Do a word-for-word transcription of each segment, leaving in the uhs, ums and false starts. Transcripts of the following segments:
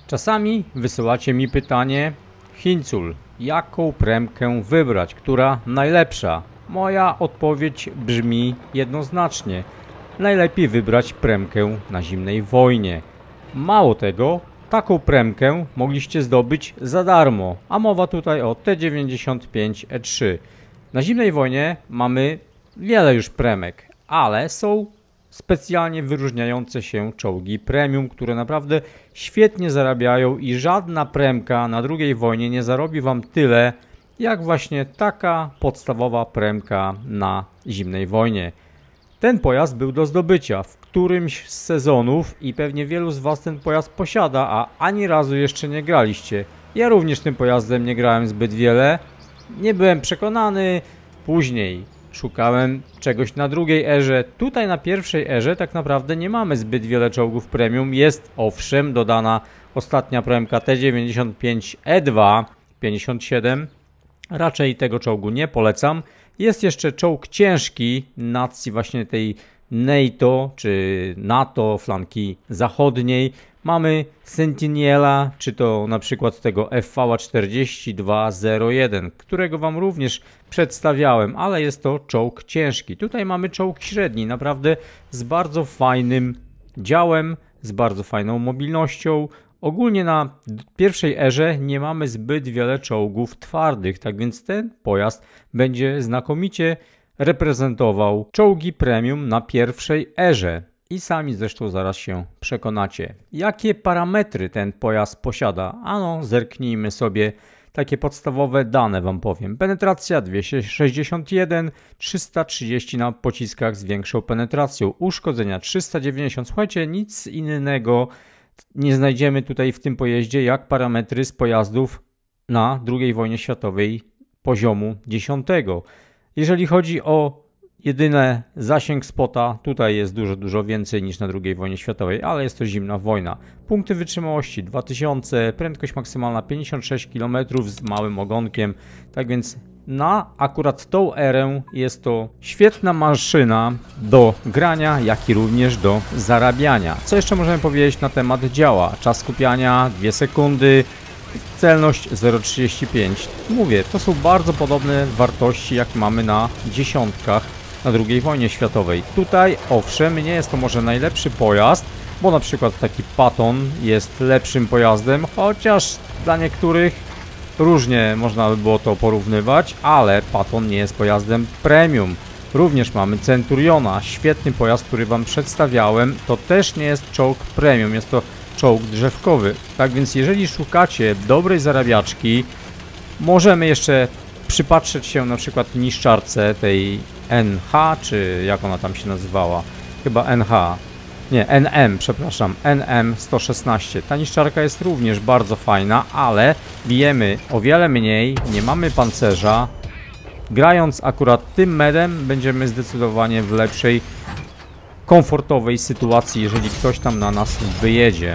Czasami wysyłacie mi pytanie: Hincul, jaką premkę wybrać, która najlepsza? Moja odpowiedź brzmi jednoznacznie: najlepiej wybrać premkę na zimnej wojnie. Mało tego, taką premkę mogliście zdobyć za darmo, a mowa tutaj o T dziewięćdziesiąt pięć E trzy. Na zimnej wojnie mamy wiele już premek, ale są specjalnie wyróżniające się czołgi premium, które naprawdę świetnie zarabiają i żadna premka na drugiej wojnie nie zarobi wam tyle, jak właśnie taka podstawowa premka na zimnej wojnie. Ten pojazd był do zdobycia w którymś z sezonów i pewnie wielu z was ten pojazd posiada, a ani razu jeszcze nie graliście. Ja również tym pojazdem nie grałem zbyt wiele, nie byłem przekonany, później szukałem czegoś na drugiej erze. Tutaj na pierwszej erze tak naprawdę nie mamy zbyt wiele czołgów premium. Jest owszem dodana ostatnia premka T dziewięćdziesiąt pięć E dwa pięćdziesiąt siedem. Raczej tego czołgu nie polecam. Jest jeszcze czołg ciężki nacji właśnie tej NATO czy NATO flanki zachodniej. Mamy Sentinela, czy to na przykład tego F V czterdzieści dwa zero jeden, którego wam również przedstawiałem, ale jest to czołg ciężki. Tutaj mamy czołg średni, naprawdę z bardzo fajnym działem, z bardzo fajną mobilnością. Ogólnie na pierwszej erze nie mamy zbyt wiele czołgów twardych, tak więc ten pojazd będzie znakomicie reprezentował czołgi premium na pierwszej erze. I sami zresztą zaraz się przekonacie, jakie parametry ten pojazd posiada. Ano, zerknijmy sobie, takie podstawowe dane wam powiem. Penetracja dwieście sześćdziesiąt jeden, trzysta trzydzieści na pociskach z większą penetracją, uszkodzenia trzysta dziewięćdziesiąt. Słuchajcie, nic innego nie znajdziemy tutaj w tym pojeździe jak parametry z pojazdów na drugiej wojnie światowej poziomu dziesiątego. Jeżeli chodzi o jedyne zasięg spota, tutaj jest dużo, dużo więcej niż na drugiej wojnie światowej, ale jest to zimna wojna. Punkty wytrzymałości dwa tysiące, prędkość maksymalna pięćdziesiąt sześć kilometrów z małym ogonkiem. Tak więc na akurat tą erę jest to świetna maszyna do grania, jak i również do zarabiania. Co jeszcze możemy powiedzieć na temat działa? Czas skupiania dwie sekundy. Celność zero przecinek trzydzieści pięć. Mówię, to są bardzo podobne wartości jak mamy na dziesiątkach na drugiej wojnie światowej. Tutaj owszem, nie jest to może najlepszy pojazd, bo na przykład taki Patton jest lepszym pojazdem, chociaż dla niektórych różnie można by było to porównywać, ale Patton nie jest pojazdem premium. Również mamy Centuriona, świetny pojazd, który wam przedstawiałem. To też nie jest czołg premium, jest to czołg drzewkowy. Tak więc jeżeli szukacie dobrej zarabiaczki, możemy jeszcze przypatrzeć się na przykład niszczarce tej N H, czy jak ona tam się nazywała? Chyba N H. Nie, N M, przepraszam, N M sto szesnaście. Ta niszczarka jest również bardzo fajna, ale bijemy o wiele mniej, nie mamy pancerza. Grając akurat tym medem będziemy zdecydowanie w lepszej, komfortowej sytuacji, jeżeli ktoś tam na nas wyjedzie.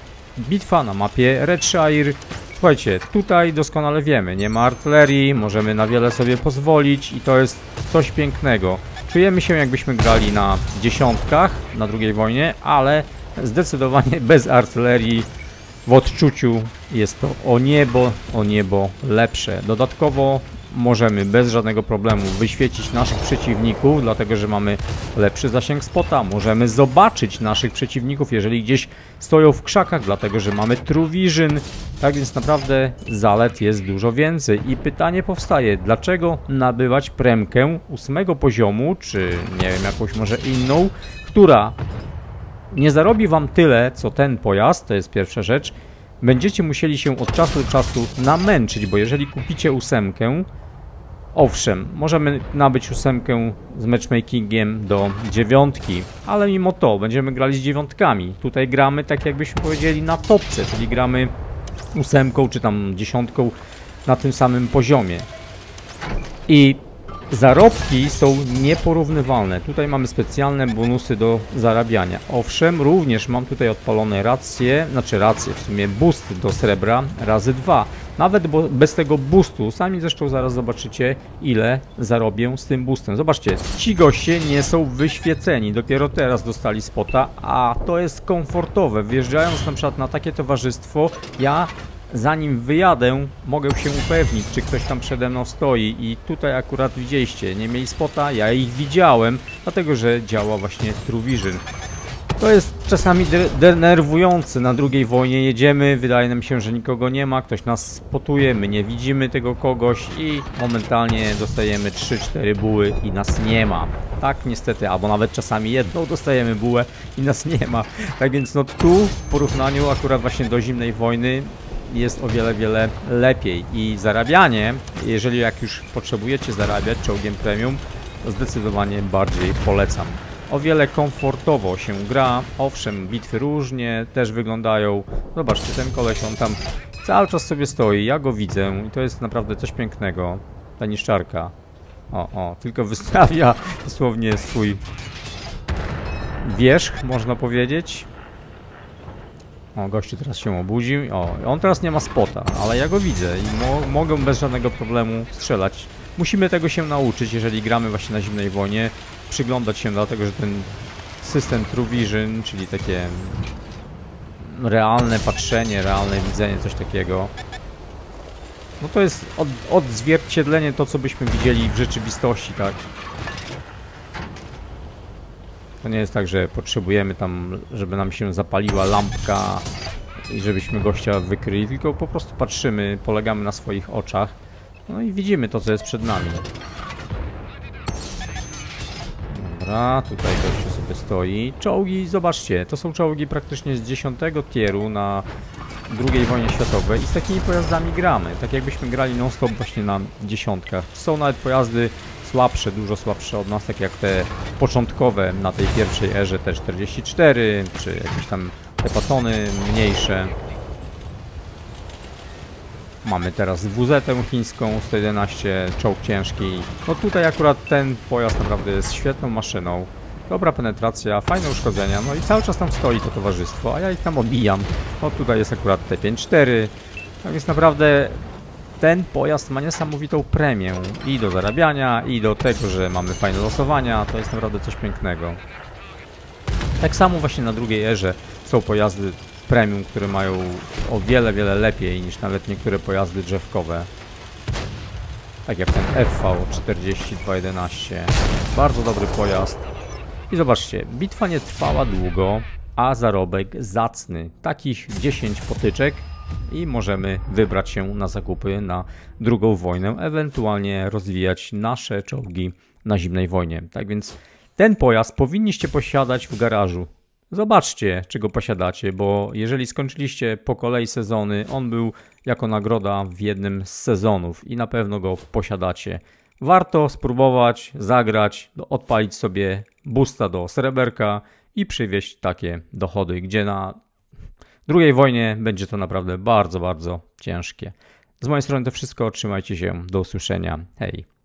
Bitwa na mapie Redshire. Słuchajcie, tutaj doskonale wiemy, nie ma artylerii, możemy na wiele sobie pozwolić i to jest coś pięknego. Czujemy się, jakbyśmy grali na dziesiątkach na drugiej wojnie, ale zdecydowanie bez artylerii. W odczuciu jest to o niebo, o niebo lepsze. Dodatkowo możemy bez żadnego problemu wyświecić naszych przeciwników, dlatego że mamy lepszy zasięg spota. Możemy zobaczyć naszych przeciwników, jeżeli gdzieś stoją w krzakach, dlatego że mamy True Vision. Tak więc naprawdę zalet jest dużo więcej. I pytanie powstaje, dlaczego nabywać premkę ósmego poziomu, czy nie wiem, jakąś może inną, która nie zarobi wam tyle, co ten pojazd, to jest pierwsza rzecz. Będziecie musieli się od czasu do czasu namęczyć, bo jeżeli kupicie ósemkę, owszem, możemy nabyć ósemkę z matchmakingiem do dziewiątki, ale mimo to będziemy grali z dziewiątkami. Tutaj gramy tak jakbyśmy powiedzieli na topce, czyli gramy ósemką czy tam dziesiątką na tym samym poziomie. I zarobki są nieporównywalne. Tutaj mamy specjalne bonusy do zarabiania. Owszem, również mam tutaj odpalone racje, znaczy racje, w sumie boost do srebra razy dwa. Nawet bo bez tego boostu, sami zresztą zaraz zobaczycie, ile zarobię z tym boostem. Zobaczcie, ci goście nie są wyświeceni, dopiero teraz dostali spota, a to jest komfortowe. Wjeżdżając na przykład na takie towarzystwo, ja zanim wyjadę, mogę się upewnić, czy ktoś tam przede mną stoi i tutaj akurat widzieliście, nie mieli spota, ja ich widziałem, dlatego że działa właśnie True Vision. To jest czasami de denerwujące. Na drugiej wojnie jedziemy, wydaje nam się, że nikogo nie ma, ktoś nas spotuje, my nie widzimy tego kogoś i momentalnie dostajemy trzy cztery buły i nas nie ma. Tak niestety, albo nawet czasami jedną dostajemy bułę i nas nie ma. Tak więc no tu w porównaniu akurat właśnie do zimnej wojny jest o wiele, wiele lepiej i zarabianie, jeżeli jak już potrzebujecie zarabiać czołgiem premium, to zdecydowanie bardziej polecam. O wiele komfortowo się gra, owszem, bitwy różnie też wyglądają. Zobaczcie, ten koleś, on tam cały czas sobie stoi, ja go widzę i to jest naprawdę coś pięknego. Ta niszczarka. O, o, tylko wystawia dosłownie swój wierzch, można powiedzieć. O, gościu teraz się obudził. O, on teraz nie ma spota, ale ja go widzę i mo mogę bez żadnego problemu strzelać. Musimy tego się nauczyć, jeżeli gramy właśnie na zimnej wojnie. Przyglądać się, dlatego że ten system True Vision, czyli takie realne patrzenie, realne widzenie, coś takiego, no to jest od, odzwierciedlenie to, co byśmy widzieli w rzeczywistości, tak? To nie jest tak, że potrzebujemy tam, żeby nam się zapaliła lampka i żebyśmy gościa wykryli, tylko po prostu patrzymy, polegamy na swoich oczach, no i widzimy to, co jest przed nami. Dobra, tutaj gościu sobie stoi. Czołgi, zobaczcie, to są czołgi praktycznie z dziesiątego tieru na drugiej wojnie światowej i z takimi pojazdami gramy. Tak jakbyśmy grali non-stop właśnie na dziesiątkach. Są nawet pojazdy słabsze, dużo słabsze od nas, tak jak te początkowe na tej pierwszej erze T czterdzieści cztery, czy jakieś tam te patony mniejsze. Mamy teraz W Z chińską sto jedenaście, czołg ciężki. No tutaj akurat ten pojazd naprawdę jest świetną maszyną. Dobra penetracja, fajne uszkodzenia, no i cały czas tam stoi to towarzystwo, a ja ich tam odbijam. No tutaj jest akurat T pięćdziesiąt cztery. Tak więc naprawdę ten pojazd ma niesamowitą premię i do zarabiania, i do tego, że mamy fajne losowania. To jest naprawdę coś pięknego. Tak samo właśnie na drugiej erze są pojazdy premium, które mają o wiele, wiele lepiej niż nawet niektóre pojazdy drzewkowe. Tak jak ten F V czterdzieści dwa jedenaście. Bardzo dobry pojazd. I zobaczcie, bitwa nie trwała długo, a zarobek zacny. Takich dziesięć potyczek i możemy wybrać się na zakupy na drugą wojnę, ewentualnie rozwijać nasze czołgi na zimnej wojnie. Tak więc ten pojazd powinniście posiadać w garażu. Zobaczcie, czy go posiadacie, bo jeżeli skończyliście po kolei sezony, on był jako nagroda w jednym z sezonów i na pewno go posiadacie. Warto spróbować, zagrać, odpalić sobie boosta do sreberka i przywieźć takie dochody, gdzie na drugiej wojnie będzie to naprawdę bardzo, bardzo ciężkie. Z mojej strony to wszystko, trzymajcie się, do usłyszenia, hej!